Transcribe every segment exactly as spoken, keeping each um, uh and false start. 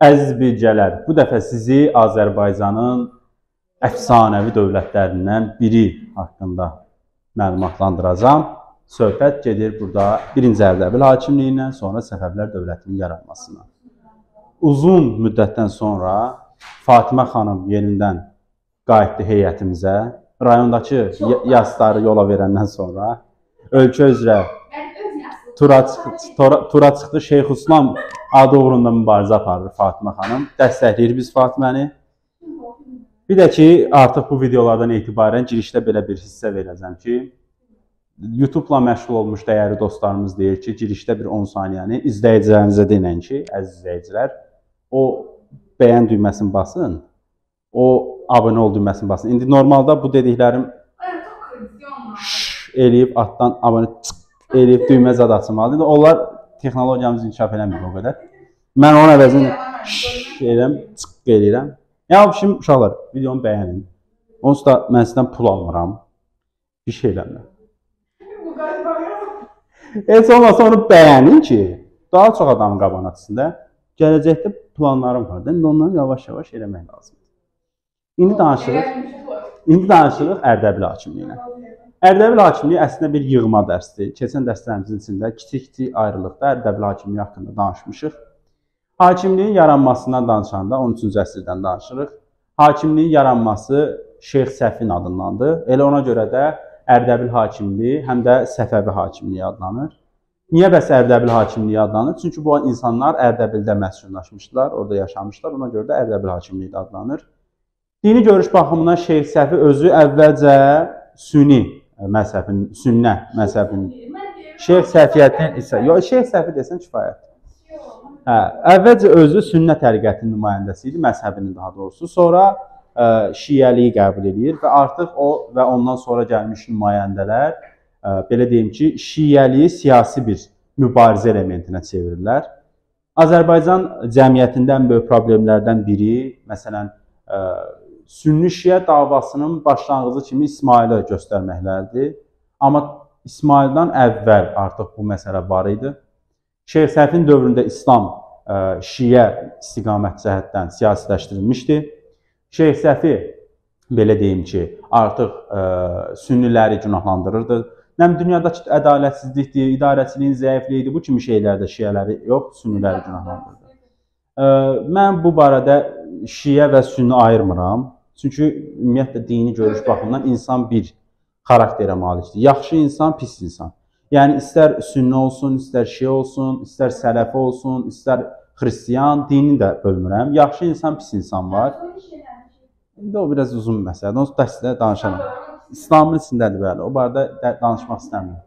Əziz bircələr, bu dəfə sizi Azərbaycanın əfsanəvi dövlətlərindən biri haqqında məlumatlandıracağam. Söhbət gedir burada birinci Ərdəbil hakimliyindən, sonra Səfəvilər dövlətinin yaranmasına. Uzun müddətdən sonra Fatimə xanım yenidən qayıtdı heyətimizə. Rayondakı yasları yola verəndən sonra ölkə üzrə tura çıxdı, tura çıxdı. Şeyx Usman adı uğrunda mübarizə aparır Fatimə xanım. Dəstəkləyir biz Fatiməni. Bir də ki, artıq bu videolardan etibarən girişdə belə bir hissə verəcəm ki, YouTube-la məşğul olmuş dəyərli dostlarımız deyir ki, girişdə bir on saniyəni izləyicilərinizə deyən ki, əziz izləyicilər, o bəyən düyməsini basın, o abunə ol düyməsini basın. İndi normalda bu dediklərim şşş eləyib altdan abunə çık eləyib düymə zad açılmalıdır. Onlar texnologiyamızı inkişaf eləmir o qədər. Mən onun əvəzini şşş eləyirəm, çık eləyirəm. Ya şimdi uşaqlar, videonu bəyənin. Onsuz da mən sizdən pul almıram. Bir şey eləmirəm. Heç olmasa onu bəyənin ki, daha çox adamın qabağına çıxsın. Gələcəkdə planlarım var. İndi onları yavaş-yavaş eləmək lazımdır. İndi danışırıq. İndi danışırıq Ərdəbil hakimliyinə. Ərdəbil hakimliyi əslində bir yığma dərsdir. Keçən dərslərimizin içində kiçik-kiçik ayrılıqda Ərdəbil hakimliyi haqqında danışmışıq. Hakimliyin yaranmasından danışanda on üçüncü əsrdən danışırıq. Hakimliyin yaranması Şeyx Səfin adındandır. Elə ona görə də Ərdəbil hakimliyi həm də Səfəvi hakimliyi adlanır. Niyə bəs Ərdəbil hakimliyi adlanır? Çünki bu insanlar Ərdəbildə məskunlaşmışlar, orada yaşamışlar. Ona görə də Ərdəbil hakimliyi adlanır. Dini görüş baxımından Şeyx Səfi özü əvvəlcə Sünni məzhəbin, Sünnə məzhəbin Şeyx Səfiyyətin isə, yox, Şeyx Səfi desən kifayətdir. Hə, əvvəlcə özü sünnə təriqətinin nümayəndəsi idi, məzhəbinin daha doğrusu. Sonra ə, şiəliyi qəbul edir və artıq o və ondan sonra gəlmiş nümayəndələr ə, belə deyim ki, şiəliyi siyasi bir mübarizə elementinə çevirirlər. Azərbaycan cəmiyyətində ən böyük problemlərdən biri, məsələn, ə, sünni-şiə davasının başlanğıcı kimi İsmaili göstərməklərdir. Amma İsmaildən əvvəl artıq bu məsələ var idi. Şeyx Səfin dövründə İslam ə, şiə istiqamət cəhətdən siyasiləşdirilmişdi. Şeyx Səfi, belə deyim ki, artıq ə, sünniləri günahlandırırdı. Nəm dünyadakı ədalətsizlikdir, idarəçiliyin zəifliyidir, bu kimi şeylərdə şiələri yox, sünniləri günahlandırdı. Ə, mən bu barədə şiə və sünni ayırmıram. Çünki ümumiyyətlə dini görüş baxımından insan bir xarakterə malikdir. Yaxşı insan, pis insan. Yəni, istər sünni olsun, istər şiə olsun, istər sələfi olsun, istər xristiyan, dinini də bölmürəm. Yaxşı insan, pis insan var. İndi o biraz uzun məsələdir, onu dəstədə danışaram. İslamın içindədir bəli, o barədə danışmaq istəmirəm.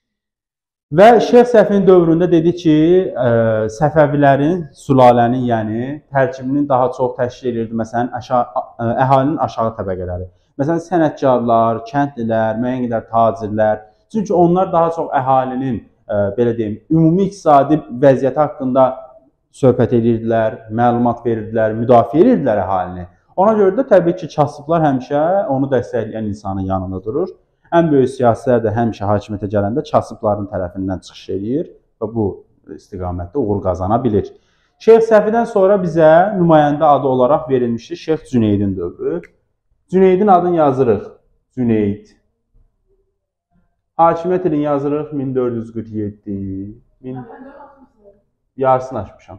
Və Şeyx Səfin dövründə dedi ki, ə, Səfəvilərin, sülalənin, yəni tərkibinin daha çox təşkil edirdi, məsələn, aşağı, ə, əhalinin aşağı təbəqələri. Məsələn, sənətkarlar, kəndlilər, müəyyən qədər tacirlər. Çünki onlar daha çox əhalinin, ə, belə deyim, ümumi iqtisadi vəziyyəti haqqında söhbət edirdilər, məlumat verirdilər, müdafiə edirdilər əhalini. Ona görə də təbii ki, kasıblar həmişə onu dəstəkləyən insanın yanında durur. Ən böyük siyasilər də həmişə hakimiyyətə gələndə kasıbların tərəfindən çıxış edir və bu istiqamətdə uğur qazana bilir. Şeyx Səfidən sonra bizə nümayəndə adı olaraq verilmişdir Şeyx Cüneydin dövrü. Cüneydin adını yazırıq. Cüneyd. Hakimiyyət ilini yazırıq min dörd yüz qırx yeddi. Min... Yarısını açmışam.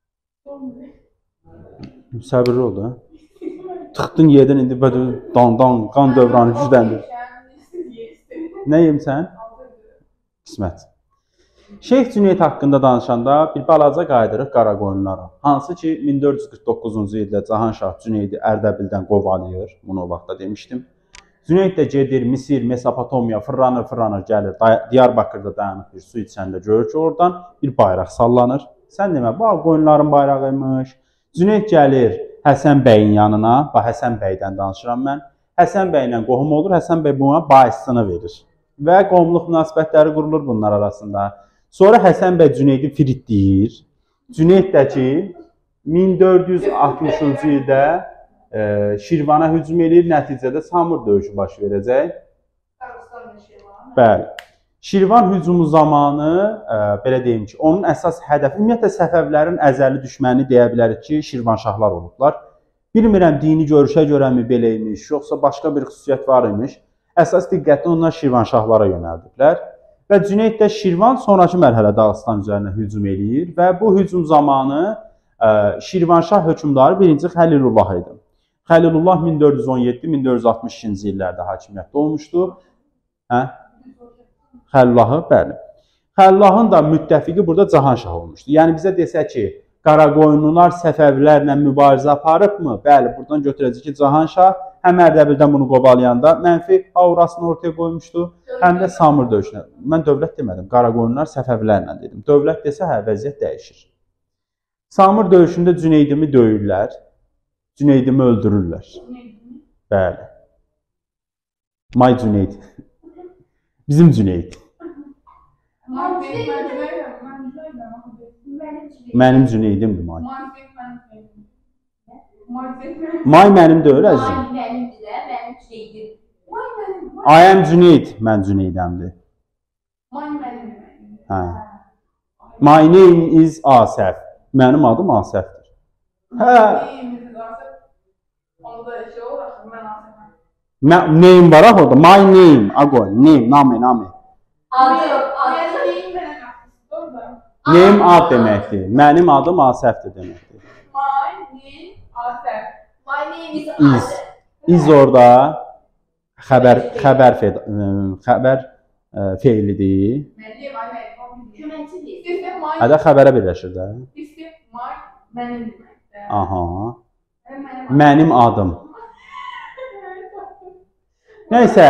Səbirli oldu. Tıxdın yedin, indi bədə dan-dan, qan dövranı gücləndir. Nə yeyim sən? Qismət. Şeyx Cüneyd haqqında danışanda bir balaca qaydırıq Qaraqoyunlara. Hansı ki, min dörd yüz qırx doqquzuncu ildə Cahanşah Cüneydi Ərdəbildən qovalayır. Bunu o vaxtda demişdim. Cüneyd də gedir, Misir, Mesopotamiya, fırlanır, fırlanır, gəlir. Diyarbakırda dayanıb bir su içəndə görür ki, oradan bir bayraq sallanır. Sən demə, bu qoyunların bayrağıymış. Cüneyd gəlir Həsən bəyin yanına, bax Həsən bəydən danışıram mən. Həsən bəylə qohum olur, Həsən bəy buna bahisini verir. Və qohumluq münasibətləri qurulur bunlar arasında. Sonra Həsən bəy Cüneydi firitləyir. Cüneyd də ki, min dörd yüz altmışıncı ildə e, Şirvana hücum edir, nəticədə Samur döyüşü baş verəcək. Bəli. Şirvan hücumu zamanı, ə, belə deyim ki, onun əsas hədəfi, ümumiyyətlə Səfəvilərin əzəli düşməni deyə bilərik ki, Şirvanşahlar olublar. Bilmirəm, dini görüşə görəmi belə imiş, yoxsa başqa bir xüsusiyyət var imiş. Əsas diqqətini onlar Şirvanşahlara yönəldiblər. Və Cüneyd də Şirvan sonraki mərhələ Dağıstan üzərinə hücum eləyir və bu hücum zamanı ə, Şirvanşah hökmdarı birinci Xəlilullah idi. Xəlilullah min dörd yüz on yeddi min dörd yüz altmış ikinci illərdə hakimiyyətdə olmuşdu. Hə? Xəlilullahı, bəli. Xəlilullahın da müttəfiqi burada Cahanşah olmuşdu. Yəni bizə desə ki, Qaraqoyunlular Səfəvilərlə mübarizə aparıbmı? Bəli, buradan götürəcək ki, Cahanşah həm Ərdəbildən bunu qovalayanda mənfi aurasını ortaya qoymuşdu, həm də Samur döyüşünə. Mən dövlət demədim, Qaraqoyunlular Səfəvilərlə dedim. Dövlət desə, hə, vəziyyət dəyişir. Samur döyüşündə Cüneydimi döyürlər, Cüneydimi öldürürlər. Bəli. May Cüneyd. Bizim Cüneyd. Mənim Cüneydimdir May. May mənim deyil, əzizim. I am Cüneyd, mən Cüneydəmdir. Hə. My name is Asəf. Mənim adım Asəfdir. Hə. Name var orada. My name. Agoy. Name. Name. Name. Name ad deməkdir. Mənim adım Asəfdir deməkdir. My name Asəf. My name is Asəf. İz orada xəbər xəbər xəbər feilidir. Hədə xəbərə birləşir də. Mənim. Aha. Mənim adım. Nəysə.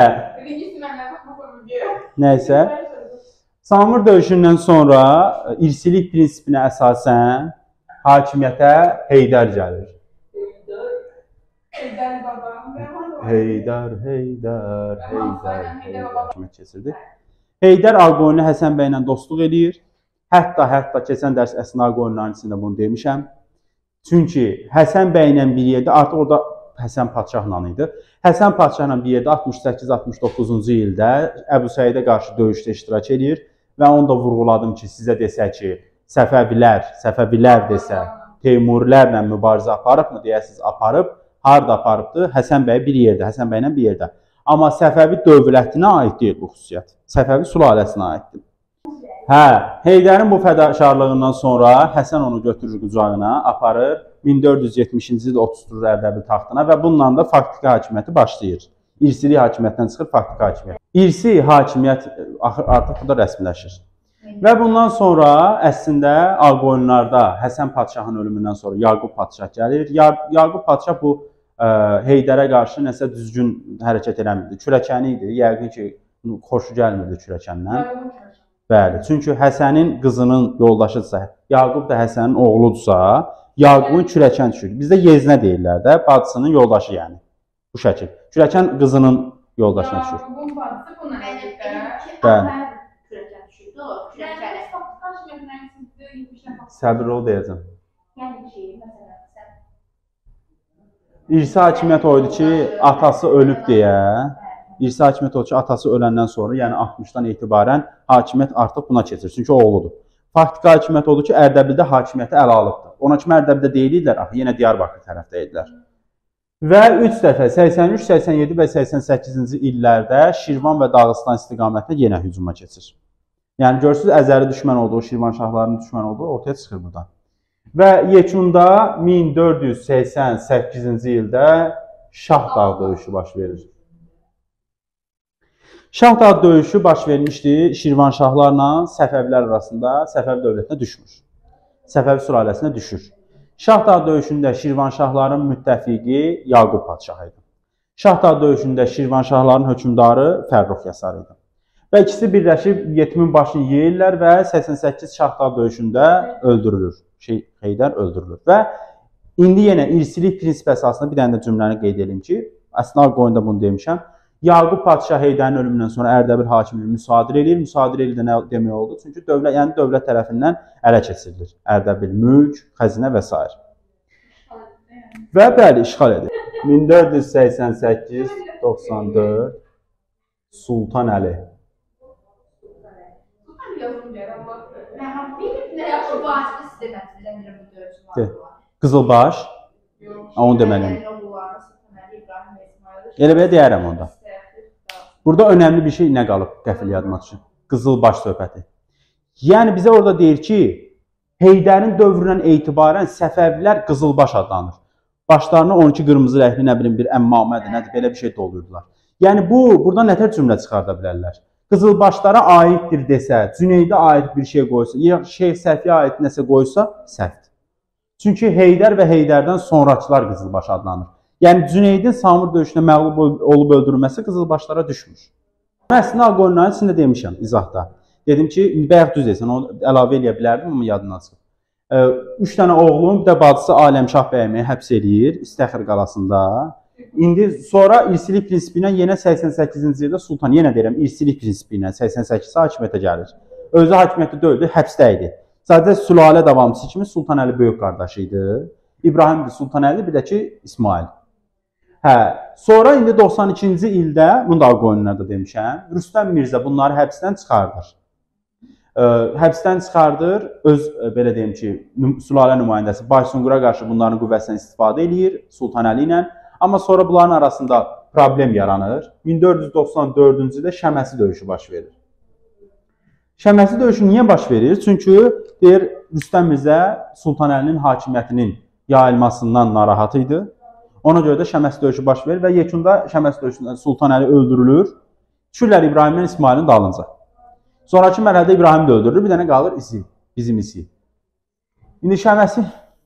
Nəysə. Samur döyüşündən sonra irsilik prinsipinə əsasən hakimiyyətə Heydər gəlir. Heydər baba. Heydər, Heydər, Heydər, Heydər hakimiyyət keçirdi. Heydər Ağqoyunlu Həsən bəylə dostluq edir. Hətta, hətta keçən dərs əsna qoyunların içində bunu demişəm. Çünki Həsən bəylə bir yerdə, artıq orada Həsən Padşahla idi. Həsən Padşahla bir yerdə altmış səkkiz altmış doqquzuncu ildə Əbu Səidə qarşı döyüşdə iştirak edir. Və onu da vurğuladım ki, sizə desə ki, Səfəvilər, Səfəvilər desə, Teymurilərlə mübarizə aparıbmı deyəsiniz, aparıb. Harada aparıbdır? Həsən bəy bir yerdə, Həsən bəylə bir yerdə. Amma Səfəvi dövlətinə aid deyil bu xüsusiyyət. Səfəvi sülaləsinə aiddir. Hə, Heydərin bu fədakarlığından sonra Həsən onu götürür qucağına, aparır. min dörd yüz yetmişinci ildə oturtdurur Ərdəbil taxtına və bununla da faktiki hakimiyyəti başlayır. İrsili hakimiyyətdən çıxır faktiki hakimiyyət. İrsi hakimiyyət artıq burada rəsmiləşir. Və bundan sonra əslində Ağqoyunlarda Həsən Padşahın ölümündən sonra Yaqub Padşah gəlir. Yaqub Padşah bu ə, Heydərə qarşı nəsə düzgün hərəkət eləmirdi. Kürəkəni idi. Yəqin ki, xoşu gəlmirdi kürəkəndən. Bəli, çünki Həsənin qızının yoldaşıdırsa, Yaqub da Həsənin oğludursa, Yaqubun kürəkən düşür. Bizdə yeznə deyirlər də, bacısının yoldaşı yəni. Bu şəkil. Kürəkən qızının yoldaşına düşür. Yaqubun bacısı buna əlbəttə. Bəli. Səbir ol deyəcəm. İrsi hakimiyyət oydu ki, atası ölüb deyə, İrsi hakimiyyət oydu ki, atası öləndən sonra, yəni altmışdan etibarən hakimiyyət artıq buna keçir. Çünki oğludur. Faktiki hakimiyyət oldu ki, Ərdəbildə hakimiyyəti ələ alıbdır. Ona kimi Ərdəbildə deyilirlər, axı yenə Diyarbakır tərəfdə idilər. Və üç dəfə səksən üç, səksən yeddi və səksən səkkizinci illərdə Şirvan və Dağıstan istiqamətində yenə hücuma keçir. Yəni görürsünüz, əzəli düşmən olduğu, Şirvanşahların düşmən olduğu ortaya çıxır buradan. Və yekunda min dörd yüz səksən səkkizinci ildə Şahdağ döyüşü baş verir. Şahdağ döyüşü baş vermişdi Şirvanşahlarla Səfəvilər arasında, Səfəv dövlətinə düşmür. Səfəv sülaləsinə düşür. Şahdağ döyüşündə Şirvanşahların müttəfiqi Yaqub Padşah idi. Şahdağ döyüşündə Şirvanşahların hökmdarı Fərrux Yasar idi. Və ikisi birləşib yetimin başını yeyirlər və səksən səkkiz Şahdağ döyüşündə öldürülür. Şey, Heydər öldürülür. Və indi yenə irsilik prinsip əsasında bir dənə də cümləni qeyd edim ki, əsna qoyunda bunu demişəm. Yaqub Padşah Heydərin ölümündən sonra Ərdəbil hakimliyi müsadirə edir. Müsadirə edir nə demək oldu? Çünki dövlət, yəni dövlət tərəfindən ələ keçirilir. Ərdəbil mülk, xəzinə və s. Və bəli, işğal edir. min dörd yüz səksən səkkiz doxsan dörd Sultan Əli. yazım gəlir. Allah. Mən bilmirəm, nə yaxşı bu açıq istəməsinizdən bir bu döyüşü De. var. Qızılbaş. Yox. Onu deməliyəm. İbrahim və İsmail. Elə belə deyərəm onda. Burada önəmli bir şey nə qalıb qəfil yadıma düşür. Qızılbaş söhbəti. Yəni bizə orada deyir ki, Heydərin dövründən etibarən Səfəvilər Qızılbaş adlanır. Başlarına on iki qırmızı rəngli nə bilim bir əmmamədir, nədir, belə bir şey doldurdular. Yəni bu, burada nətər cümlə çıxarda bilərlər? Qızılbaşlara aiddir desə, Cüneydə aid bir şey qoysa, ya Şeyx Səfiyə aid nəsə qoysa, səhvdir. Çünki Heydər və Heydərdən sonrakılar Qızılbaş adlanır. Yəni Cüneydin Samur döyüşündə məğlub olub öldürülməsi Qızılbaşlara düşmür. Əslində Ağqoyunların içində demişəm izahda. Dedim ki, bayaq düz desən, onu əlavə eləyə bilərdim, amma yadından çıxıb. Üç dənə oğlum, bir də bacısı Aləmşah bəyimi həbs eləyir İstəxir qalasında. İndi sonra irsilik prinsipi ilə yenə səksən səkkizinci ildə Sultan, yenə deyirəm, irsilik prinsipi ilə səksən səkkizdə hakimiyyətə gəlir. Özü hakimiyyətdə deyildi, həbsdə idi. Sadəcə sülalə davamçısı kimi Sultan Əli böyük qardaşı idi. İbrahim Sultan Əli, bir də ki, İsmail. Hə, sonra indi doxsan ikinci ildə, bunu da Ağqoyunlarda demişəm, Rüstəm Mirzə bunları həbsdən çıxardır. Ə, həbsdən çıxardır, öz, belə deyim ki, sülalə nümayəndəsi Baysunqura qarşı bunların qüvvəsindən istifadə edir Sultan Əli ilə. Amma sonra bunların arasında problem yaranır. min dörd yüz doxsan dördüncü ildə Şəməsi döyüşü baş verir. Şəməsi döyüşü niyə baş verir? Çünki deyir, Rüstəm Mirzə Sultan Əlinin hakimiyyətinin yayılmasından narahat idi. Ona görə də Şəməsi döyüşü baş verir və yekunda Şəməsi döyüşündə Sultan Əli öldürülür. Düşürlər İbrahimlə İsmailin dalınca. Sonraki mərhələdə İbrahim də öldürülür, bir dənə qalır isi, bizim isi. İndi Şəməsi...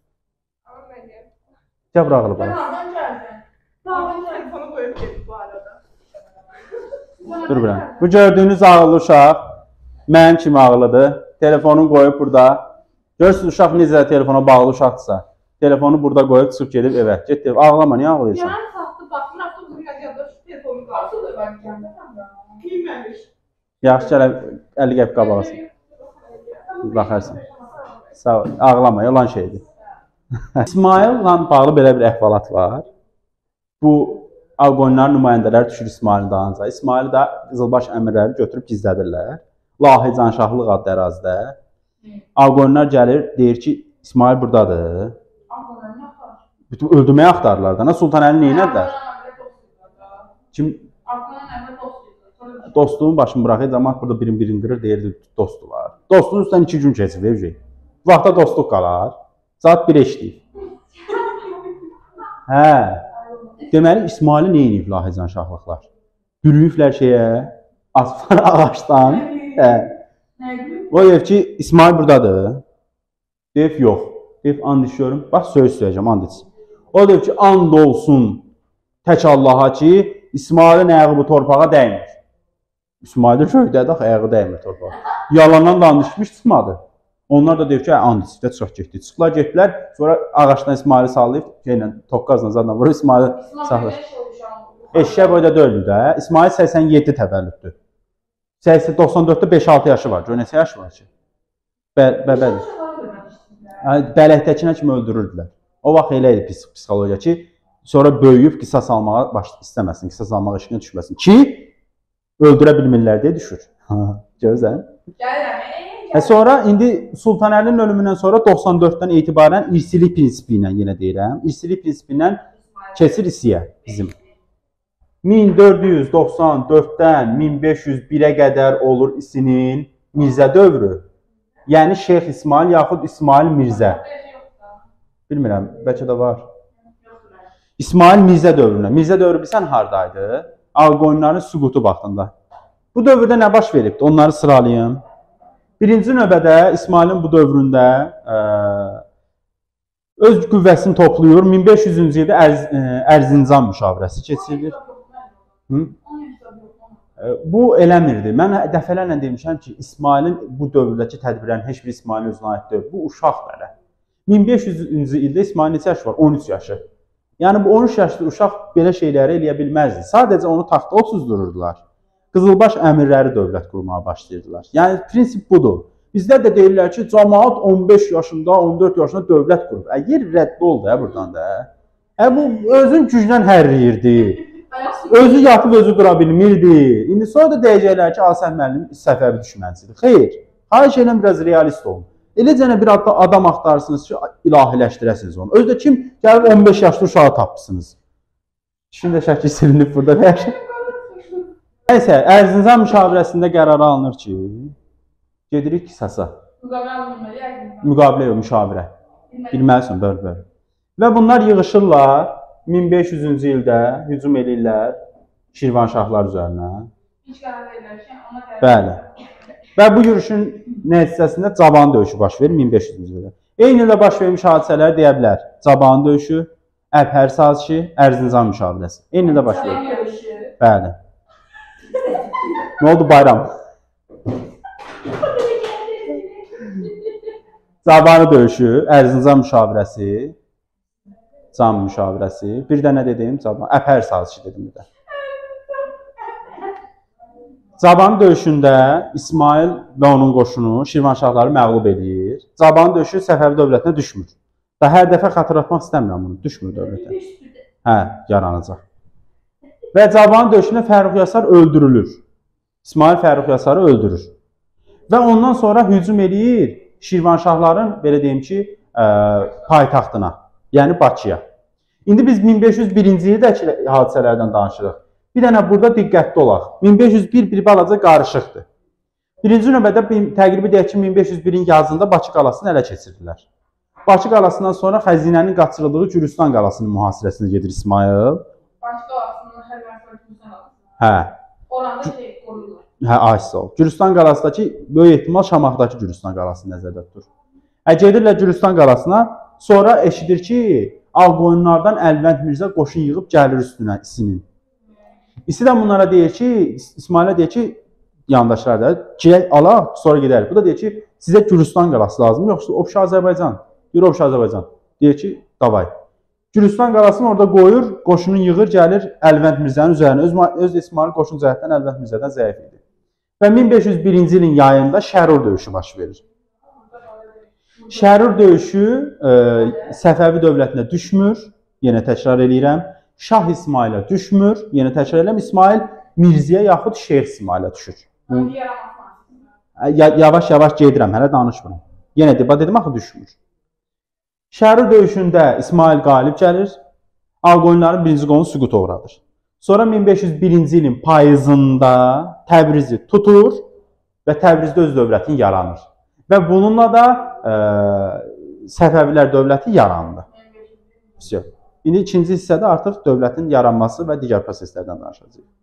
Gəl bıraxılır bana. Hardan gəldin? Babam telefonu qoyub getdi bu arada. Dur bura. Bu gördüyünüz ağıllı uşaq mənim kimi ağıllıdır. Telefonu qoyub burada. Görürsünüz uşaq necə telefona bağlı uşaqdırsa. Telefonu burada qoyub çıxıb gedib evə. Get, ağlama, niyə ağlayırsan? Yəni saxlı baxmır, avtobus qəzədə telefonu qaldı da mən giyməmiş. Yaxşı, gələ əlli qəp qabağasın. Baxarsan. Sağ ol, ağlama, yalan şeydir. İsmail'la bağlı belə bir əhvalat var. Bu Ağqoyunların nümayəndələri düşür İsmailin dalınca. İsmail də Qızılbaş əmirləri götürüb gizlədirlər. Lahi Canşahlıq adlı ərazidə. Ağqoyunlar gəlir, deyir ki, İsmail buradadır. Bütün öldürməyə axtarırlar da. Sultan Əli neynədilər? Kim? Dostluğun başını bırakır, cəmaət burada birin birin qırır, deyirdi dostdular. Dostluğun üstündən iki gün keçir, evcik. Vaxtda dostluq qalar. Saat bir eşləyir. Hə. Deməli, İsmaili neyniyib Lahi Canşahlıqlar? Bürüyüblər şeyə, asfar ağaçdan. Hə. O deyib ki, İsmail buradadır. Deyib, yox. Deyib, and içiyorum. Bax, söz söyləyəcəm, and içsin. O deyib ki, and olsun tək Allaha ki, İsmailin ayağı bu torpağa dəymir. İsmail'de şöydədir, axı, ayağı dəymir torpağa. Yalandan danışmış, çıxmadı. Onlar da deyib ki, and içdi, çıxaq getdi. Çıxlar getdilər, sonra ağaçdan İsmail'i sallayıb, şeylə, toqqazla zadla vurur, İsmail'i saxlar. Eşşək boyda döldü də. İsmail səksən yeddi təvəllüddür. doxsan dörddə beş altı yaşı var. Gör, neçə yaşı var ki? Bəbədir. Bələkdəkinə kimi öldürürdülər. O vaxt elə idi psixologiya ki, sonra böyüyüb qisas almağa istəməsin, qisas almağa işinə düşməsin ki, öldürə bilmirlər deyə düşür. Görürsən? Gəlirəm. Sonra indi Sultan Əlinin ölümündən sonra doxsan dörddən etibarən irsilik prinsipi ilə yenə deyirəm. İrsilik prinsipi ilə keçir isiyə bizim. min dörd yüz doxsan dörddən min beş yüz birə qədər olur isinin Mirzə dövrü. Yəni Şeyx İsmail yaxud İsmail Mirzə. Bilmirəm, bəlkə də var. İsmail Mirzə dövrünə. Mirzə dövrü bilsən haradaydı? Ağqoyunların süqutu vaxtında. Bu dövrdə nə baş veribdi? Onları sıralayım. Birinci növbədə İsmailin bu dövründə ə, öz qüvvəsini toplayır. min beş yüzüncü ildə Ərz, ə, Ərzincan müşavirəsi keçirilir. Hı? Bu eləmirdi. Mən dəfələrlə demişəm ki, İsmailin bu dövrdəki tədbirlərin heç bir İsmailin özünə aid deyil. Bu uşaqdır hələ. min beş yüzüncü ildə İsmailin neçə yaşı var? on üç yaşı. Yəni bu on üç yaşlı uşaq belə şeyləri eləyə bilməzdi. Sadəcə onu taxta otuzdururdular. Qızılbaş əmirləri dövlət qurmağa başlayırdılar. Yəni prinsip budur. Bizlər də deyirlər ki, cəmaət on beş yaşında, on dörd yaşında dövlət qurub. Yer rədd oldu hə buradan da. Hə bu özün güclə hərləyirdi. Özü yatıb özü qura bilmirdi. İndi sonra da deyəcəklər ki, Asəf müəllim Səfəvi düşmənçidir. Xeyr, Xahiş edirəm biraz realist olun. Eləcənə bir adam axtarırsınız ki, ilahiləşdirəsiniz onu. Özdə kim gəlib on beş yaşlı uşağı tapmışsınız. Şimdi də şəkil silinib burada. Nəysə, Ərzincan müşavirəsində qərar alınır ki, gedirik Qisasa. Müqavilə alınmalı, Müqavilə yox, müşavirə. Bilməlisən, böl, böl. Və bunlar yığışırlar, min beş yüzüncü ildə hücum edirlər Şirvanşahlar üzərinə. Hiç qərar verirlər ki, ona tərəf. Bəli. Və bu yürüşün nəticəsində Caban döyüşü baş verir min beş yüzüncü ildə. Eyni ildə baş vermiş hadisələr deyə bilər. Caban döyüşü, Əbhər sazişi, Ərzincan müşavirəsi. Eyni ildə baş verir. Bəli. Nə oldu bayram? Cabanı döyüşü, Ərzincan müşavirəsi, Can müşavirəsi. Bir də nə dedim? Caban, Əbhər sazişi dedim bir də. Caban döyüşündə İsmail və onun qoşunu Şirvanşahları məğlub edir. Caban döyüşü Səfəvi dövlətinə düşmür. Və hər dəfə xatırlatmaq istəmirəm bunu, düşmür dövlətə. Hə, yaranacaq. Və Caban döyüşündə Fərrux Yasar öldürülür. İsmail Fərrux Yasarı öldürür. Və ondan sonra hücum edir Şirvanşahların, belə deyim ki, ə, paytaxtına, yəni Bakıya. İndi biz min beş yüz birinci ildəki hadisələrdən danışırıq. Bir dənə burada diqqətli olaq. min beş yüz bir bir balaca qarışıqdır. Birinci növbədə təqribi deyək ki, min beş yüz birin yazında Bakı qalasını ələ keçirdilər. Bakı qalasından sonra xəzinənin qaçırıldığı Gürüstan qalasının mühasirəsinə gedir İsmail. Bakı qalasının xəzinəsində Gürüstan qalası. Hə. Oranda şey qoruyurlar. Hə, ayısı ol. Gürüstan qalasındakı, böyük ehtimal Şamaxdakı Gürüstan qalasını nəzərdə tutur. Ə, gedirlər Gürüstan qalasına, sonra eşidir ki, Ağqoyunlardan Əlvənd Mirzə qoşun yığıb gəlir üstünə İsinin. İsi də bunlara deyir ki, İsmailə deyir ki, yandaşlar da, girək alaq, sonra gedərik. Bu da deyir ki, sizə Gürüstan qalası lazım, yoxsa Obşa Azərbaycan. Deyir Obşa Azərbaycan. Deyir ki, davay. Gürüstan qalasını orada qoyur, qoşunu yığır, gəlir Əlvənd Mirzənin üzərinə. Öz, öz İsmail qoşun cəhətdən Əlvənd Mirzədən zəif idi. Və min beş yüz birinci ilin yayında Şərur döyüşü baş verir. Şərur döyüşü e, Səfəvi dövlətinə düşmür, yenə təkrar eləyirəm. Şah İsmailə düşmür, yenə təkrar eləyirəm. İsmail Mirzəyə yaxud Şeyx İsmailə düşür. Yavaş-yavaş gedirəm, hələ danışmıram. Yenə debat dedim, axı düşmür. Şərur döyüşündə İsmail qalib gəlir, Ağqoyunların birinci qolunu süquta uğradır. Sonra min beş yüz birinci ilin payızında Təbrizi tutur və Təbrizdə öz dövlətin yaranır. Və bununla da e, Səfəvilər dövləti yarandı. İndi ikinci hissədə artıq dövlətin yaranması və digər proseslərdən danışacağıq.